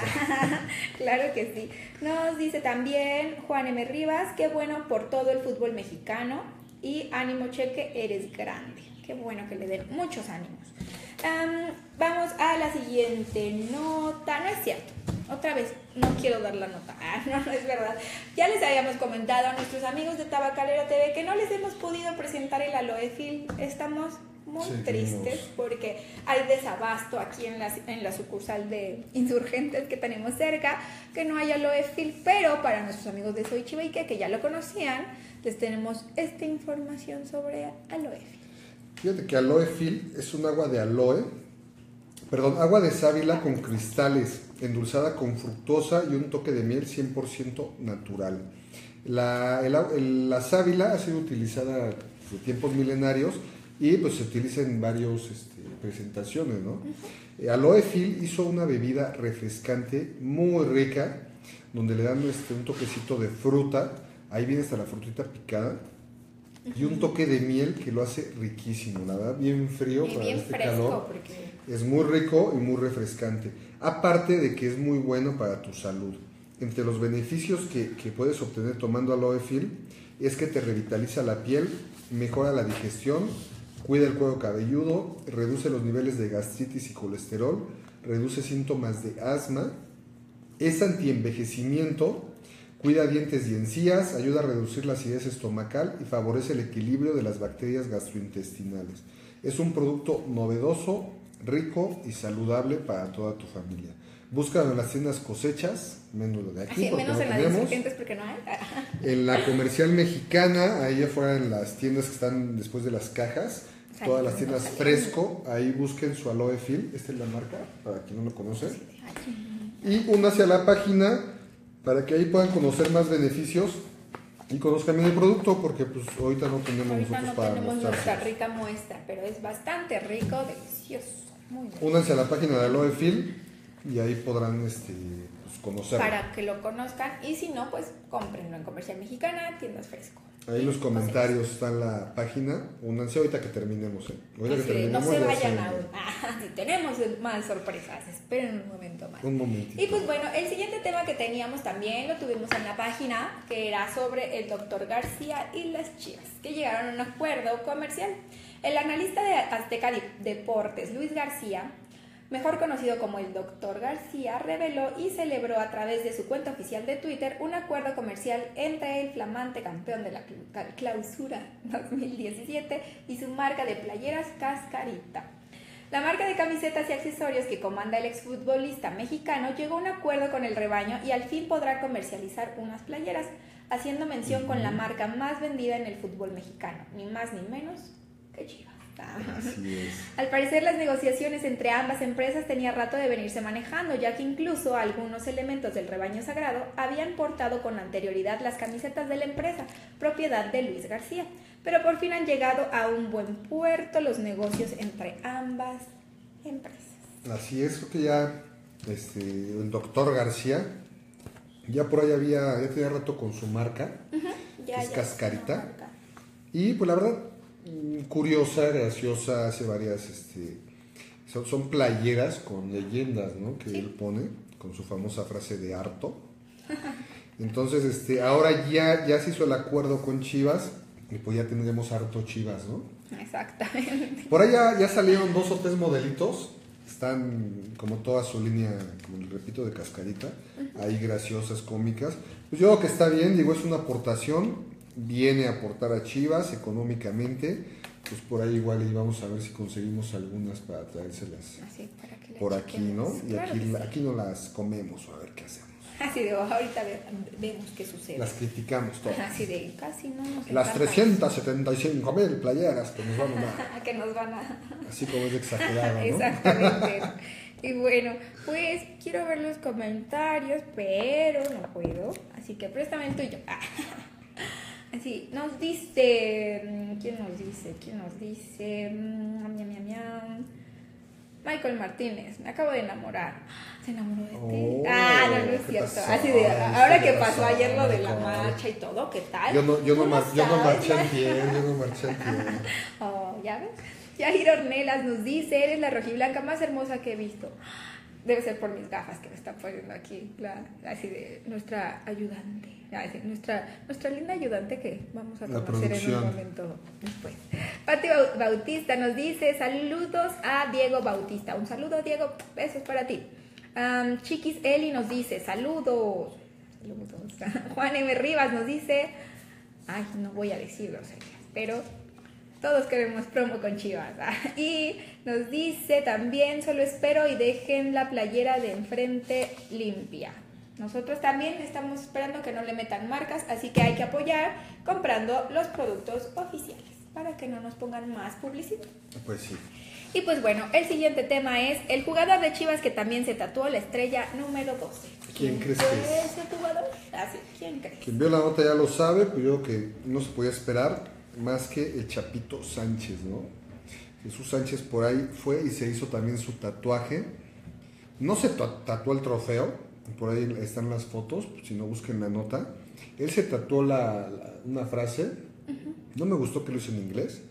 Claro que sí. Nos dice también Juan M. Rivas, qué bueno por todo el fútbol mexicano y ánimo, Cheque, eres grande. Qué bueno que le den muchos ánimos. Um, vamos a la siguiente nota. No es cierto. Otra vez, no quiero dar la nota. Ah, no, no es verdad. Ya les habíamos comentado a nuestros amigos de Tabacalero T V que no les hemos podido presentar el Aloefil. Estamos muy sí, tristes porque hay desabasto aquí en la, en la sucursal de Insurgentes que tenemos cerca, que no hay Aloefil, pero para nuestros amigos de Soy Chiva Ike, que ya lo conocían, les tenemos esta información sobre Aloefil. Fíjate que Aloefil es un agua de aloe, perdón, agua de sábila con cristales, endulzada con fructosa y un toque de miel cien por ciento natural. La, el, el, la sábila ha sido utilizada de tiempos milenarios y pues se utiliza en varias este, presentaciones, ¿no? Uh-huh. Aloefil hizo una bebida refrescante muy rica, donde le dan este, un toquecito de fruta, ahí viene hasta la frutita picada, y un toque de miel que lo hace riquísimo, la verdad, bien frío y para bien este fresco, calor. Porque... Es muy rico y muy refrescante. Aparte de que es muy bueno para tu salud. Entre los beneficios que, que puedes obtener tomando Aloefil es que te revitaliza la piel, mejora la digestión, cuida el cuero cabelludo, reduce los niveles de gastritis y colesterol, reduce síntomas de asma, es antienvejecimiento, cuida dientes y encías, ayuda a reducir la acidez estomacal y favorece el equilibrio de las bacterias gastrointestinales. Es un producto novedoso, rico y saludable para toda tu familia. Búscalo en las tiendas Cosechas, menos de aquí, sí, porque menos no en tenemos. Las Insurgentes porque no hay. En la Comercial Mexicana, ahí afuera en las tiendas que están después de las cajas, saliendo, todas las tiendas saliendo. Fresco, ahí busquen su Aloefil, esta es la marca, para quien no lo conoce. Y únase a la página para que ahí puedan conocer más beneficios y conozcan bien el producto, porque pues ahorita no tenemos ahorita nosotros no para tenemos nuestra mostrarlos. rica muestra, pero es bastante rico, delicioso, muy bien. Únanse a la página de Aloefil y ahí podrán este, pues, conocerlo. Para que lo conozcan, y si no, pues cómprenlo en Comercial Mexicana, tiendas Fresco. Ahí en los comentarios está en la página. Únanse ahorita que terminemos. ¿eh? Ahorita sí, que terminemos no se vayan saben. aún. Ah, sí, tenemos más sorpresas. Esperen un momento más. Un momentito. Y pues bueno, el siguiente tema que teníamos también lo tuvimos en la página, que era sobre el doctor García y las Chivas, que llegaron a un acuerdo comercial. El analista de Azteca Deportes, Luis García, mejor conocido como el doctor García, reveló y celebró a través de su cuenta oficial de Twitter un acuerdo comercial entre el flamante campeón de la Clausura dos mil diecisiete y su marca de playeras Cascarita. La marca de camisetas y accesorios que comanda el exfutbolista mexicano llegó a un acuerdo con el rebaño y al fin podrá comercializar unas playeras, haciendo mención con la marca más vendida en el fútbol mexicano, ni más ni menos que Chivas. Así es. Al parecer las negociaciones entre ambas empresas tenía rato de venirse manejando, ya que incluso algunos elementos del rebaño sagrado habían portado con anterioridad las camisetas de la empresa, propiedad de Luis García. Pero por fin han llegado a un buen puerto los negocios entre ambas empresas. Así es, creo que ya este, el doctor García ya por ahí había, ya tenía rato con su marca, uh-huh. ya, que es ya Cascarita. Y pues la verdad, curiosa, graciosa, hace varias, este, son, son playeras con leyendas, ¿no? Que sí. Él pone con su famosa frase de harto. Entonces, este, ahora ya, ya se hizo el acuerdo con Chivas y pues ya tendremos harto Chivas, ¿no? Exactamente. Por ahí ya, ya salieron dos o tres modelitos, están como toda su línea, como les repito, de Cascarita, uh-huh. ahí graciosas, cómicas. Pues yo creo que está bien, digo, es una aportación. Viene a aportar a Chivas económicamente, pues por ahí igual y vamos a ver si conseguimos algunas para traérselas así, para que por aquí, ¿no? Y claro aquí, sí. aquí no las comemos, a ver qué hacemos. Así de, ahorita ve, vemos qué sucede. Las criticamos todas. Así de, casi no nos Las trescientas setenta y cinco mil playeras que nos van a dar. que nos van a... Así como es exagerado, ¿no? Exactamente. Y bueno, pues quiero ver los comentarios, pero no puedo, así que préstame el tuyo. Así, nos dice, ¿quién nos dice? ¿Quién nos dice? Miam, miam, miam. Michael Martínez, me acabo de enamorar. ¿Se enamoró de ti? Oh, ah, no, no es cierto. pasó? Así de, Ay, ahora ¿qué que pasó pasó? ayer lo de la ¿Cómo? marcha y todo, ¿qué tal? Yo no, yo no, mar, yo no marché sabes? antier, yo no marché antier. Oh, ¿ya ves? Yair Ornelas nos dice, eres la rojiblanca más hermosa que he visto. Debe ser por mis gafas que me está poniendo aquí, la, así de nuestra ayudante, así, nuestra, nuestra linda ayudante que vamos a La conocer en un momento después. Pati Bautista nos dice, saludos a Diego Bautista. Un saludo, Diego, besos para ti. Um, Chiquis Eli nos dice, saludos. Saludos. Juan M. Rivas nos dice, ay, no voy a decirlo, pero todos queremos promo con Chivas. Y nos dice también, solo espero y dejen la playera de enfrente limpia. Nosotros también estamos esperando que no le metan marcas, así que hay que apoyar comprando los productos oficiales para que no nos pongan más publicidad. Pues sí. Y pues bueno, el siguiente tema es el jugador de Chivas que también se tatuó la estrella número doce. ¿Quién, ¿Quién crees que es? ese jugador? Ah, sí. ¿Quién crees? Quien vio la nota ya lo sabe, pero yo creo que no se podía esperar más que el Chapito Sánchez, ¿no? Jesús Sánchez por ahí fue y se hizo también su tatuaje. No se tatuó el trofeo, por ahí están las fotos, si no busquen la nota. Él se tatuó la, la, una frase, uh-huh. No me gustó que lo hizo en inglés,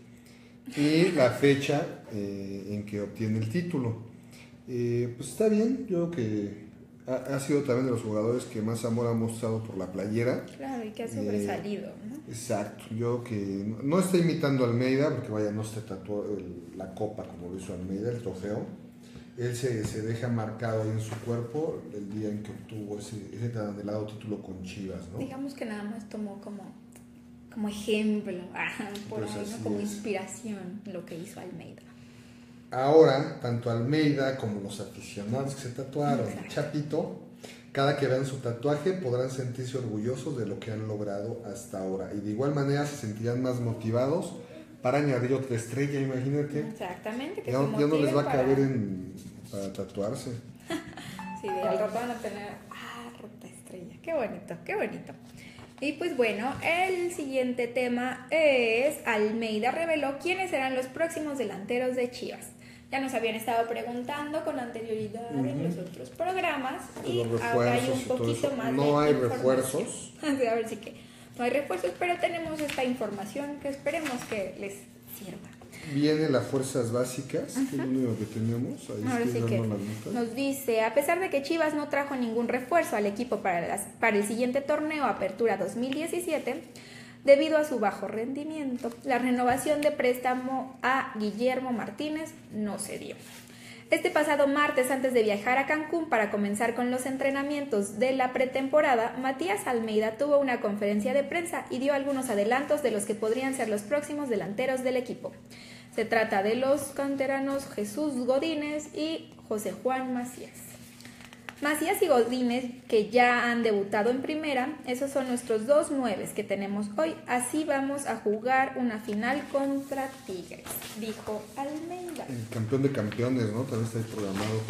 y la fecha eh, en que obtiene el título. Eh, pues está bien, yo creo que ha, ha sido también de los jugadores que más amor ha mostrado por la playera. Claro, y que ha sobresalido, eh, ¿no? Exacto, yo que no, no está imitando a Almeida, porque vaya, no se tatuó el, la copa como lo hizo Almeida, el trofeo. Él se, se deja marcado ahí en su cuerpo el día en que obtuvo ese, ese tan anhelado título con Chivas, ¿no? Digamos que nada más tomó como, como ejemplo, por pues ahí, ¿no? Como es. inspiración lo que hizo Almeida. Ahora, tanto Almeida como los aficionados que se tatuaron, exacto, Chapito, cada que vean su tatuaje podrán sentirse orgullosos de lo que han logrado hasta ahora. Y de igual manera se sentirán más motivados para añadir otra estrella, imagínate. Exactamente. Que ya, ya no les va a caber para... en, para tatuarse. Sí, de al rato van a tener, ah, rota estrella. Qué bonito, qué bonito. Y pues bueno, el siguiente tema es Almeida reveló quiénes serán los próximos delanteros de Chivas. Ya nos habían estado preguntando con anterioridad uh-huh. en los otros programas y ahora hay un poquito más no de hay refuerzos. A ver si que no hay refuerzos, pero tenemos esta información que esperemos que les sirva. Viene las fuerzas básicas, uh-huh. que es lo único que tenemos. Ahí ahora sí que nos dice, a pesar de que Chivas no trajo ningún refuerzo al equipo para, las, para el siguiente torneo Apertura dos mil diecisiete, debido a su bajo rendimiento, la renovación de préstamo a Guillermo Martínez no se dio. Este pasado martes, antes de viajar a Cancún para comenzar con los entrenamientos de la pretemporada, Matías Almeida tuvo una conferencia de prensa y dio algunos adelantos de los que podrían ser los próximos delanteros del equipo. Se trata de los canteranos Jesús Godínez y José Juan Macías. Macías y Godínez, que ya han debutado en primera, esos son nuestros dos nueves que tenemos hoy. Así vamos a jugar una final contra Tigres, dijo Almeida. El campeón de campeones, ¿no? También está ahí programado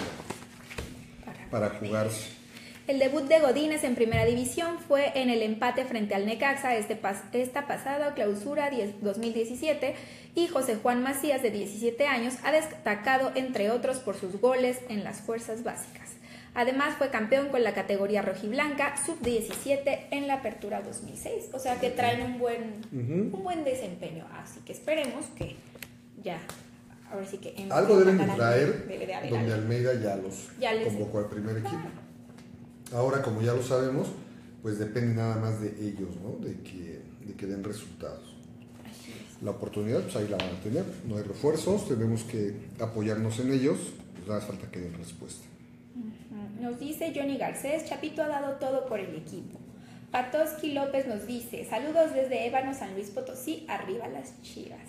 para, para, para jugarse. El debut de Godínez en primera división fue en el empate frente al Necaxa este pas- esta pasada clausura dos mil diecisiete y José Juan Macías, de diecisiete años, ha destacado entre otros por sus goles en las fuerzas básicas. Además fue campeón con la categoría rojiblanca sub diecisiete en la Apertura dos mil seis, o sea que traen un buen, uh-huh. un buen desempeño, así que esperemos que ya, ahora sí que... En algo deben de traer debe de haber donde algo. Almeida ya los ya les... convocó al primer equipo. Claro. Ahora, como ya lo sabemos, pues depende nada más de ellos, ¿no? De que, de que den resultados. Así es. La oportunidad, pues ahí la van a tener, no hay refuerzos, tenemos que apoyarnos en ellos, pues nada más falta que den respuesta. Nos dice Johnny Garcés, Chapito ha dado todo por el equipo. Patoski López nos dice, saludos desde Ébano, San Luis Potosí, arriba las Chivas.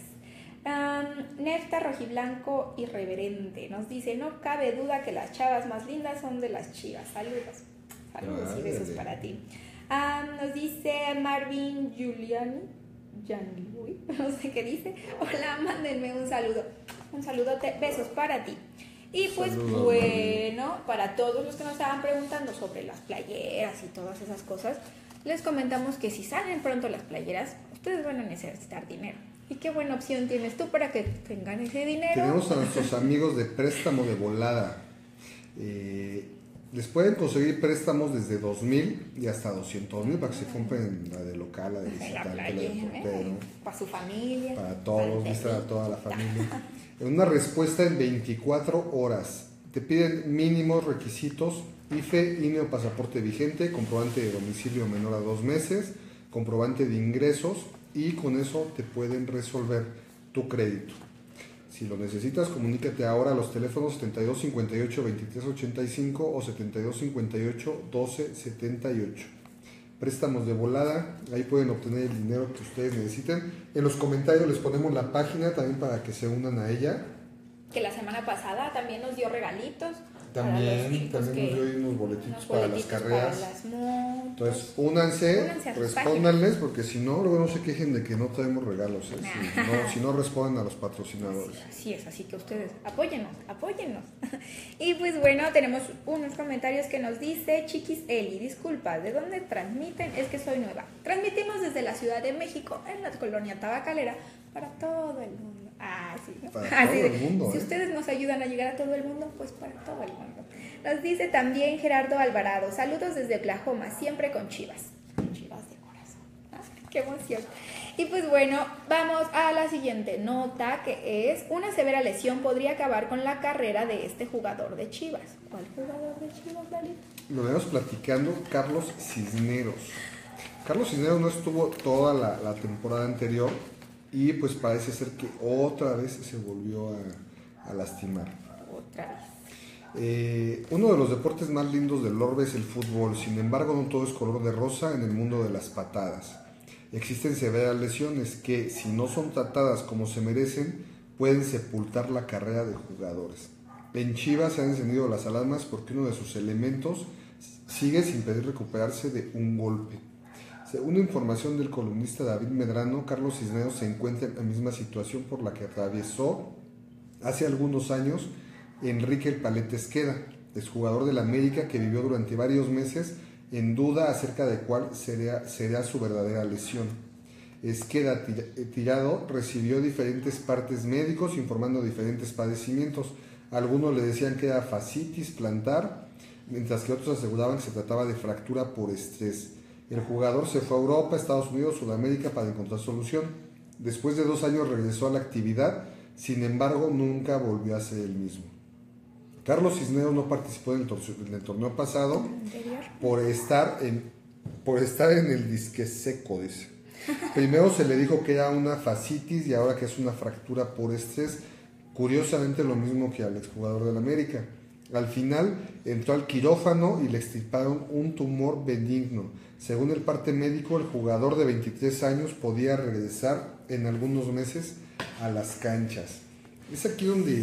Um, Nefta Rojiblanco Irreverente nos dice, no cabe duda que las chavas más lindas son de las Chivas. Saludos, saludos ah, y besos de... para ti. Um, nos dice Marvin Giuliani, Gianluí, no sé qué dice. Hola, mándenme un saludo. Un saludote, besos para ti. Y pues Saludos, bueno, mami. Para todos los que nos estaban preguntando sobre las playeras y todas esas cosas, les comentamos que si salen pronto las playeras, ustedes van a necesitar dinero. Y qué buena opción tienes tú para que tengan ese dinero. Tenemos a nuestros amigos de préstamo de volada. Eh, les pueden conseguir préstamos desde dos mil y hasta doscientos mil para que se compren la de local, la de visitante, la, la de portero. ¿eh? Para su familia. Para todos, para toda la familia. En una respuesta en veinticuatro horas. Te piden mínimos requisitos: I F E, I N E o pasaporte vigente, comprobante de domicilio menor a dos meses, comprobante de ingresos, y con eso te pueden resolver tu crédito. Si lo necesitas, comunícate ahora a los teléfonos setenta y dos cincuenta y ocho veintitrés ochenta y cinco o setenta y dos cincuenta y ocho doce setenta y ocho. Préstamos de volada, ahí pueden obtener el dinero que ustedes necesiten. En los comentarios les ponemos la página también para que se unan a ella. Que la semana pasada también nos dio regalitos. También, también nos dio unos boletitos, unos para boletitos las carreras. Para las motos. Entonces, únanse, únanse respóndanles, porque si no, luego no se quejen de que no traemos regalos, ¿eh? si, no, si no responden a los patrocinadores. Así, así es, así que ustedes apóyennos, apóyennos. Y pues bueno, tenemos unos comentarios que nos dice Chiquis Eli: disculpa, ¿de dónde transmiten? Es que soy nueva. Transmitimos desde la Ciudad de México, en la colonia Tabacalera, para todo el mundo. Ah, sí, ¿no? Para Así todo de, el mundo. Si ¿eh? ustedes nos ayudan a llegar a todo el mundo, pues para todo el mundo. Nos dice también Gerardo Alvarado: saludos desde Oklahoma, siempre con Chivas. Chivas de corazón. ¿Ah? ¡Qué emoción! Y pues bueno, vamos a la siguiente nota, que es: una severa lesión podría acabar con la carrera de este jugador de Chivas. ¿Cuál jugador de Chivas, Lalito? Lo vemos platicando Carlos Cisneros. Carlos Cisneros no estuvo toda la, la temporada anterior y pues parece ser que otra vez se volvió a, a lastimar. Otra vez. Eh, uno de los deportes más lindos del orbe es el fútbol. Sin embargo, no todo es color de rosa en el mundo de las patadas. Existen severas lesiones que, si no son tratadas como se merecen, pueden sepultar la carrera de jugadores. En Chivas se han encendido las alarmas porque uno de sus elementos sigue sin poder recuperarse de un golpe. Según información del columnista David Medrano, Carlos Cisneros se encuentra en la misma situación por la que atravesó hace algunos años Enrique El Paleta Esqueda, exjugador del América, que vivió durante varios meses en duda acerca de cuál sería, sería su verdadera lesión. Esqueda, tirado, recibió diferentes partes médicos informando de diferentes padecimientos. Algunos le decían que era fascitis plantar, mientras que otros aseguraban que se trataba de fractura por estrés. El jugador se fue a Europa, Estados Unidos, Sudamérica para encontrar solución. Después de dos años regresó a la actividad, sin embargo nunca volvió a ser el mismo. Carlos Cisneros no participó en el, torneo, en el torneo pasado por estar, en, por estar en el disque seco, dice. Primero se le dijo que era una fascitis y ahora que es una fractura por estrés. Curiosamente lo mismo que al exjugador del América. Al final entró al quirófano y le extirparon un tumor benigno. Según el parte médico, el jugador de veintitrés años podía regresar en algunos meses a las canchas. Es aquí donde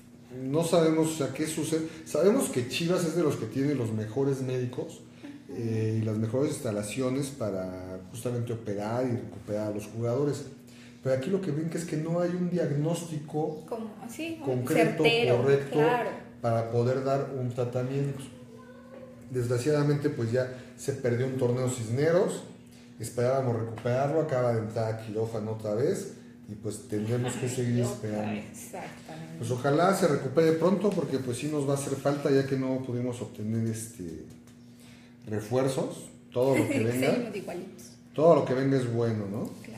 no sabemos, o sea, qué sucede. Sabemos que Chivas es de los que tiene los mejores médicos eh, y las mejores instalaciones para justamente operar y recuperar a los jugadores. Pero aquí lo que ven que es que no hay un diagnóstico Como, sí, concreto, certero, correcto, claro, para poder dar un tratamiento. Desgraciadamente pues ya se perdió un torneo Cisneros, esperábamos recuperarlo, acaba de entrar a quirófano otra vez y pues tendremos que seguir esperando. Exactamente. Pues ojalá se recupere pronto porque pues sí nos va a hacer falta, ya que no pudimos obtener este refuerzos. Todo lo que venga, todo lo que venga es bueno, ¿no? Claro.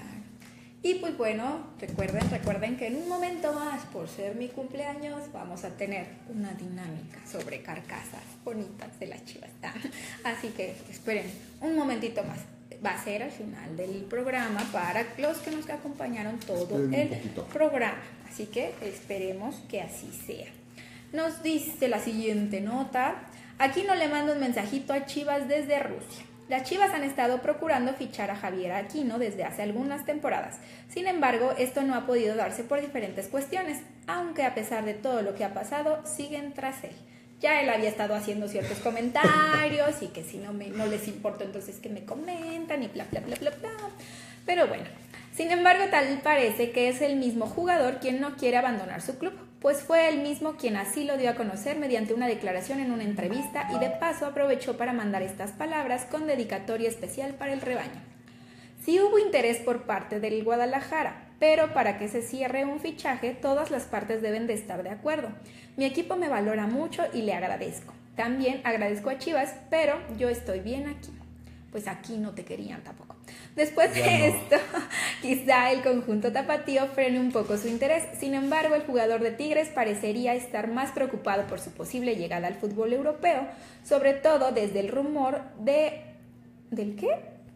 Y pues bueno, recuerden, recuerden que en un momento más, por ser mi cumpleaños, vamos a tener una dinámica sobre carcasas bonitas de las Chivas. Así que esperen un momentito más. Va a ser al final del programa para los que nos acompañaron todo el programa. Así que esperemos que así sea. Nos dice la siguiente nota: aquí no le mando un mensajito a Chivas desde Rusia. Las Chivas han estado procurando fichar a Javier Aquino desde hace algunas temporadas. Sin embargo, esto no ha podido darse por diferentes cuestiones, aunque a pesar de todo lo que ha pasado, siguen tras él. Ya él había estado haciendo ciertos comentarios y que si no, me, no les importa, entonces que me comentan y bla, bla, bla, bla, bla. Pero bueno, sin embargo, tal parece que es el mismo jugador quien no quiere abandonar su club, pues fue él mismo quien así lo dio a conocer mediante una declaración en una entrevista y de paso aprovechó para mandar estas palabras con dedicatoria especial para el rebaño. Sí hubo interés por parte del Guadalajara, pero para que se cierre un fichaje, todas las partes deben de estar de acuerdo. Mi equipo me valora mucho y le agradezco. También agradezco a Chivas, pero yo estoy bien aquí. Pues aquí no te querían tampoco. Después Ya de no. esto, quizá el conjunto tapatío frene un poco su interés. Sin embargo, el jugador de Tigres parecería estar más preocupado por su posible llegada al fútbol europeo, sobre todo desde el rumor de... ¿Del qué?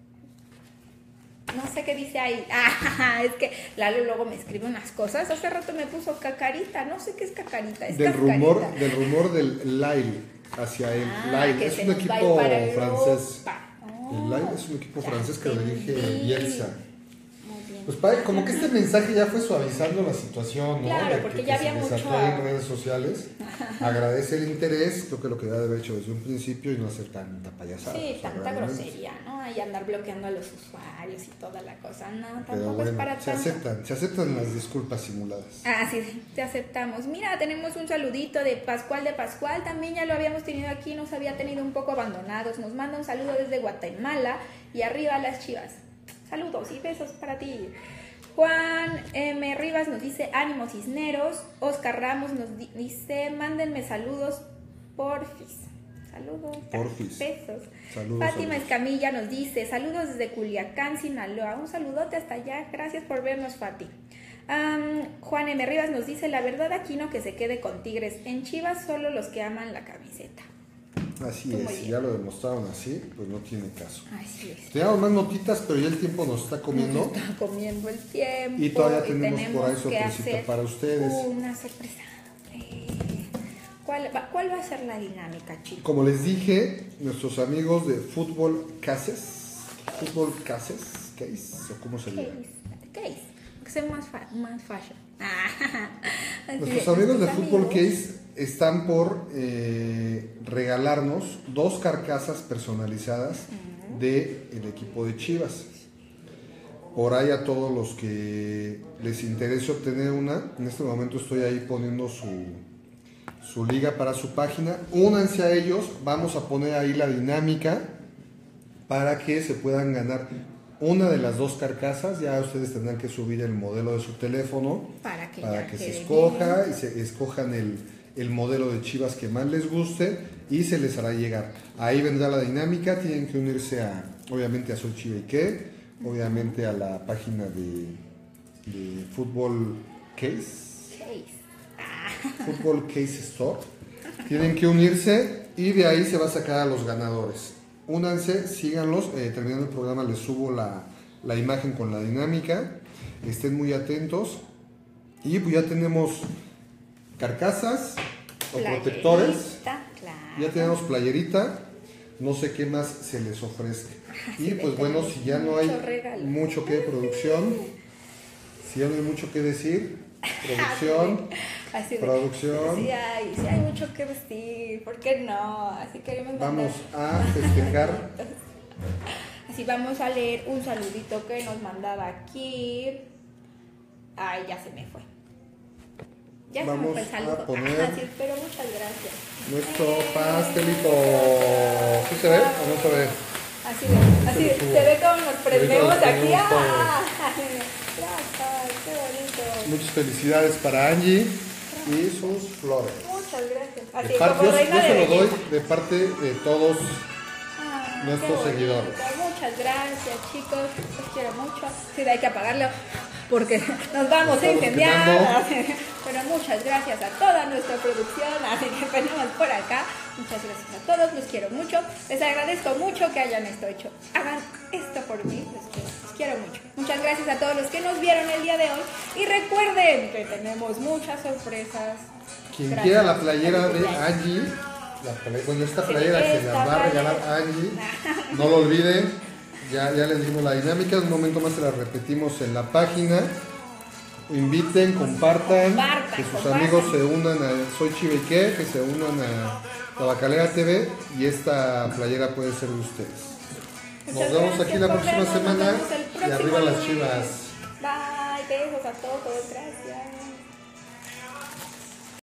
No sé qué dice ahí. Ah, es que Lalo luego me escribe unas cosas. Hace rato me puso cacarita. No sé qué es cacarita. Es Del cascarita. rumor, del rumor del Lille hacia el Ah, Lille. que Es se un nos va a ir equipo para francés. Europa. El Oh, Lille es un equipo ya francés que lo dirige entendí. Bielsa. Muy bien. Pues padre, como que este mensaje ya fue suavizando la situación, ¿no? Claro, De porque que, ya que había se desató mucho- en redes sociales. Agradece el interés, creo que lo que debe haber hecho desde un principio y no hacer tanta payasada. Sí, o sea, tanta realmente. grosería, ¿no? Y andar bloqueando a los usuarios y toda la cosa. No, tampoco Pero es bueno, para se tanto. aceptan, se aceptan las disculpas simuladas. Ah, sí, te aceptamos. Mira, tenemos un saludito de Pascual de Pascual. También ya lo habíamos tenido aquí, nos había tenido un poco abandonados. Nos manda un saludo desde Guatemala y arriba las Chivas. Saludos y besos para ti. Juan M. Rivas nos dice ánimo Cisneros. Oscar Ramos nos di- dice mándenme saludos porfis. Saludos. Porfis. Besos. Saludos, Fátima saludos. Escamilla nos dice saludos desde Culiacán, Sinaloa. Un saludote hasta allá. Gracias por vernos, Fati. Am, Juan M. Rivas nos dice la verdad Aquino que se quede con Tigres. En Chivas solo los que aman la camiseta. Así Tú muy es, si bien. ya lo demostraron así, pues no tiene caso. Así es. Teníamos más notitas, pero ya el tiempo nos está comiendo. Nos está comiendo el tiempo. Y todavía tenemos por ahí que sorpresita hacer para ustedes. Una sorpresa. Eh, ¿Cuál va, ¿Cuál va a ser la dinámica, chicos? Como les dije, nuestros amigos de Fútbol Cases, Fútbol Cases, Case, o cómo se llama. Case. Case. Que sea más, fa más fashion. Así Nuestros de- amigos de nuestros Fútbol amigos. Case están por eh, regalarnos dos carcasas personalizadas del equipo de Chivas. Por ahí a todos los que les interese obtener una, en este momento estoy ahí poniendo su, su liga para su página. Únanse a ellos, vamos a poner ahí la dinámica para que se puedan ganar una de las dos carcasas. Ya ustedes tendrán que subir el modelo de su teléfono Para que, para ya que se quede escoja bien. y se escojan el, el modelo de Chivas que más les guste y se les hará llegar. Ahí vendrá la dinámica, tienen que unirse a, obviamente a Soy Chiva y qué, obviamente a la página de, de Fútbol Case, Case. Fútbol Case Store. Tienen que unirse y de ahí se va a sacar a los ganadores. Únanse, síganlos, eh, terminando el programa les subo la, la imagen con la dinámica, estén muy atentos y pues ya tenemos carcasas o protectores, Playerita, claro. ya tenemos playerita, no sé qué más se les ofrezca. Y sí, pues bueno, tenemos si ya no hay mucho regalo. mucho que producción, si ya no hay mucho que decir, producción, Así de- producción. Sí hay, sí hay mucho que vestir, ¿por qué no? Así queremos mandar- vamos a festejar. Así vamos a leer un saludito que nos mandaba aquí. Ay, ya se me fue. Ya se me Vamos fue el saludo. a poner Ajá, sí, pero muchas gracias. Nuestro Eh, pastelito. ¿Sí se ve o no se ve? Así de, así de, Se ve se ve como nos prendemos Ahorita nos aquí. prendemos todos. ¡Ah! Gracias, qué bonito. Muchas felicidades para Angie y sus flores. Muchas gracias. Así De parte, como yo, reina yo de se lo doy belleza. de parte de todos Ah, nuestros qué bonito. seguidores. Muchas gracias, chicos. Los quiero mucho. Sí, hay que apagarlo porque nos vamos a Estamos incendiar. Pero muchas gracias a toda nuestra producción. Así que venimos por acá. Muchas gracias a todos. Los quiero mucho. Les agradezco mucho que hayan esto hecho. Hagan esto por mí. Les quiero, los quiero mucho. Muchas gracias a todos los que nos vieron el día de hoy. Y recuerden que tenemos muchas sorpresas. Quien Gracias. quiera la playera de Gracias. Angie, la play- bueno, esta Sí, playera se esta la va a regalar playera. Angie. No lo olviden, ya, ya les dimos la dinámica. Un momento más se la repetimos en la página. Inviten, compartan, Compartan, que sus compartan. amigos se unan a Soy Chiva y qué, que se unan a Tabacalera T V y esta playera puede ser de ustedes. Nos Muchas vemos gracias aquí la por próxima vernos. Nos semana vemos el y próximo arriba las lunes. Chivas. Bye, besos a todos, gracias.